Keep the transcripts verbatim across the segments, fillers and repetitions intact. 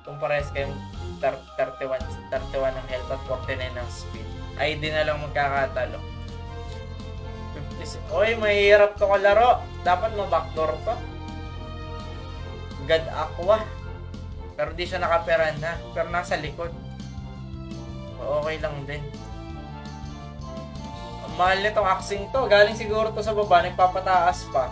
kung parehas kayong thirty-one, thirty-one ng health at forty-nine ng speed. I D na lang magkakatalo. fifty, oy, mahirap to kalaro. Dapat ma-backdoor to. God Aqua. Pero di siya nakaperan na. Pero nasa likod. Okay lang din. Ang mahal nitong axing to. Galing siguro to sa baba. Nagpapataas pa.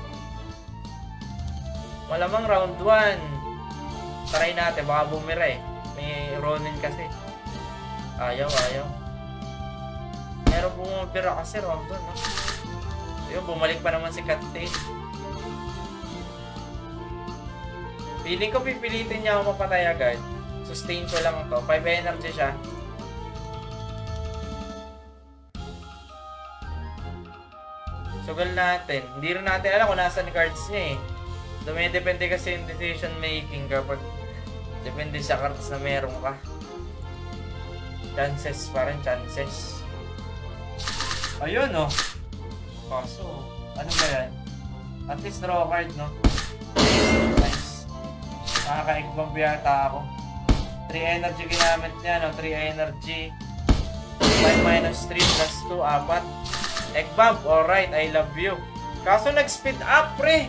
Malamang round one. Try natin. Baka bumira eh. May Ronin kasi. Ayaw, ayaw. Pero bumira kasi round one. No? Ayun, bumalik pa naman si Captain. Feeling ko pipilitin niya ako mapatay agad. Sustain ko lang to. five energy siya. Sugal natin. Hindi rin natin alam kung nasan cards niya eh. Dumidepende kasi yung decision making kapag depende sa cards na meron ka. Chances pa rin. Chances. Ayun oh. Kaso, ano ba yan? At least draw card no? Nice. Nakaka-egg-bomb yata ako. three energy ginamit niya, no? three energy. five minus three plus two, apat. Egg-bomb, alright, I love you. Kaso nag-speed up, pre.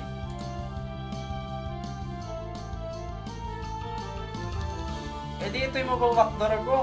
Eh, dito yung mabawakdor ko.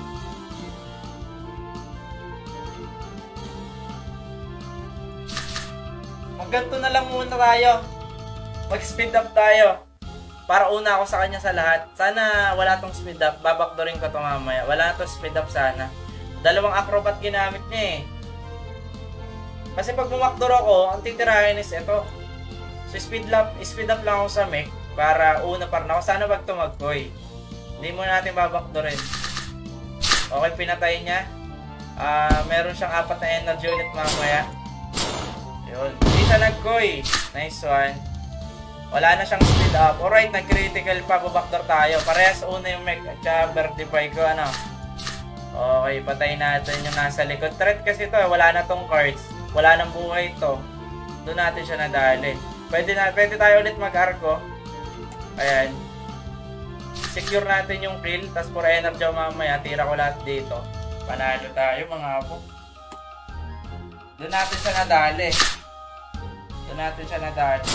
Magganto na lang muna tayo. Mag-speed up tayo. Para una ako sa kanya sa lahat. Sana wala tong speed up. Babakdorin ko to mamaya. Wala na to speed up sana. Dalawang acrobat ginamit niya eh. Kasi pag bumakdor ako, ang titirahin is ito. So speed up, speed up lang ako sa mech. Para una para na ako. Sana wag to magkoy. Hindi mo natin babakdorin. Okay, pinatay niya. Uh, meron siyang apat na energy ulit mamaya. Yun. Hindi siya nagkoy. Nice one. Wala na siyang speed up. Alright, nag-critical pa. Babackdoor tayo. Parehas una yung mech at saka vertify ko. Ano? Okay, patay natin yung nasa likod. Threat kasi to. Wala na tong cards. Wala nang buhay to. Doon natin siya nadali. Pwede, na, pwede tayo ulit mag-arco. Ayan. Secure natin yung kill. Tapos for energy mamaya. Tira ko lahat dito. Panalo tayo mga apo. Doon natin siya nadali. Doon natin siya nadali.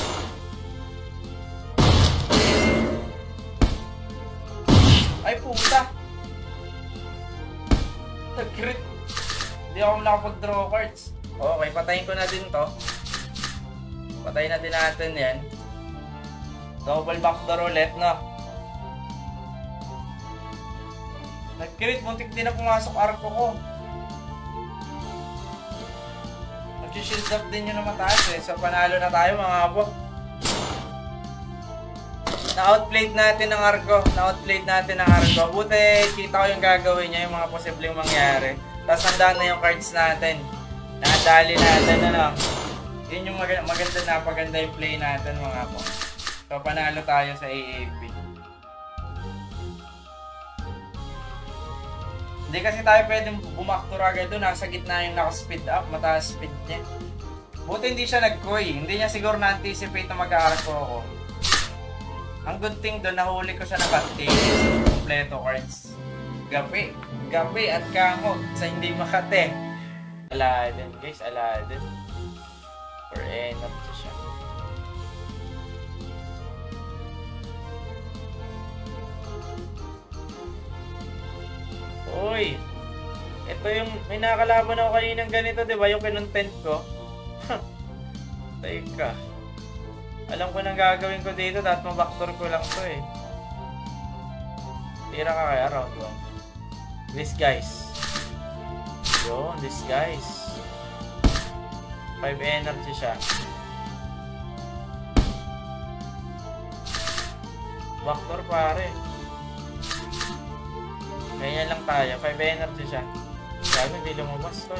Ay puta! Nag-crit! Hindi ako nakapag-draw cards. Okay, patayin ko na din to. Patayin na din natin yan. Double backdoor ulit, no? Nag-crit, muntik din na pumasok arco ko. Nag-shield up din yun na mataas eh. So panalo na tayo mga abo. Na-outplayed natin ng arco. Na-outplayed natin ng arco. Buti kita ko yung gagawin niya, yung mga posibleng mangyari. Tapos handa na yung cards natin. Nakadali natin, ano. Yun yung mag maganda na paganda yung play natin mga po. So panalo tayo sa A A P. Hindi kasi tayo pwedeng bumaktor agad doon. Nasa gitna yung naka-speed up. Mataas speed niya. Buti hindi siya nag-koy. Hindi niya siguro na-anticipate na mag-arco ako. Ang good thing doon, nahuli ko siya na batik. Kompleto cards. Gapi. Gapi at kamot sa hindi makate. Aladdin guys, Aladdin. For energy siya. Uy! Ito yung, may nakalaban ako kaninang ganito, di ba? Yung kinontent ko. Teka. Alam ko nang gagawin ko dito, dapat mabackdoor ko lang to eh. Tira ka kaya round one. This guys. Yun, this guys. five energy siya. Backdoor pare. Ganyan lang tayo, five energy siya. Sabi, hindi lumabas to.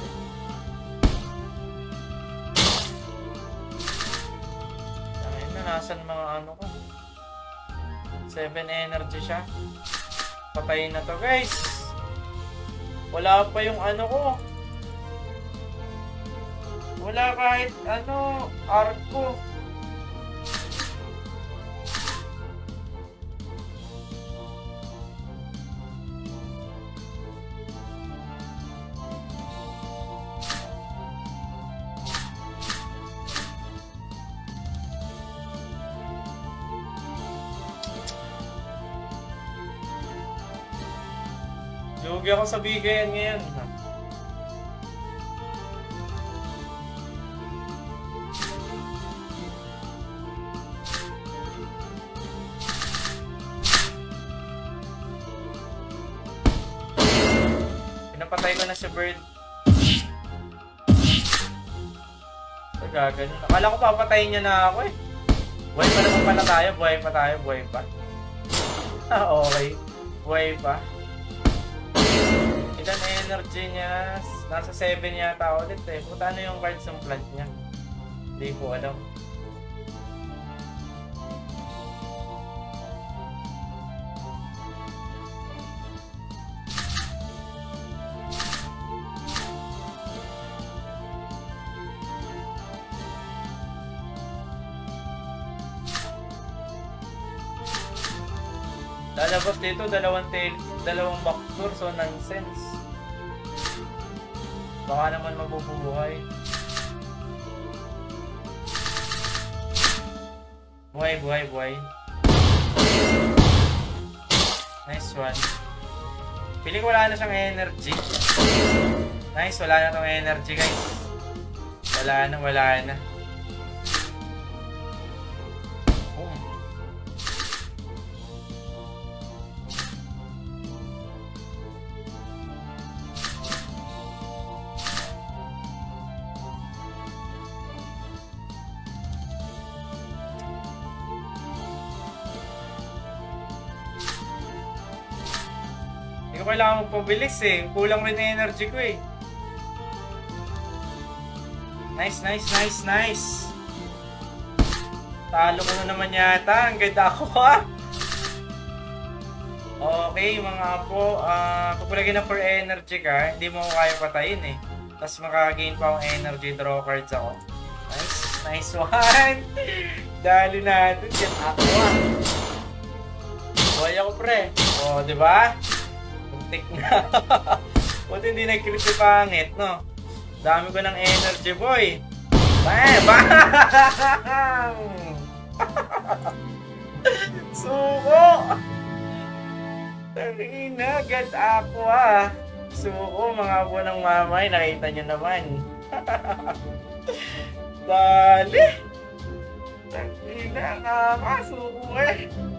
Nasan mga ano ko. seven energy siya. Patayin na to guys. Wala pa yung ano ko. Wala kahit ano arco. Lugi ako sa bigayan ngayon. Pinapatay ko na si Bird. Ay, gaganon. Akala ko papatayin niya na ako eh. Buhay pa naman pala tayo. Buhay pa tayo. Buhay pa. Ah, okay. Buhay pa. Ilan na energy niya? Nasa seven yata ulit eh. Puta, ano yung cards ng plant niya? Hindi ko alam. Lalabas dito, dalawang tail, dalawang backdoor, so nonsense. Baka naman mabubuhay. Buhay, buhay, buhay. Nice one. Pili ko wala na siyang energy. Nice, wala na tong energy guys. Wala na, wala na. Hindi ko kailangan magpabilis eh. Kulang rin yung energy ko eh. Nice, nice, nice, nice. Talo ko na naman yata. Ang ganda ako ha. Okay mga apo. Uh, kapag lagi na for energy ka, hindi mo kaya patayin eh. Tapos makagain pa akong energy. Draw cards ako. Nice, nice one. Dali natin. Get ako ha. Buhay ako pre. O, diba? Tik na. Buti hindi nag-crit si pangit, no? Dami ko ng energy, boy. Bam! Bam! Suko! Tangina, agad ako ah. Suko, mga buwan ng mamay. Nakita nyo naman. Dali! Tangina, nga, suko eh.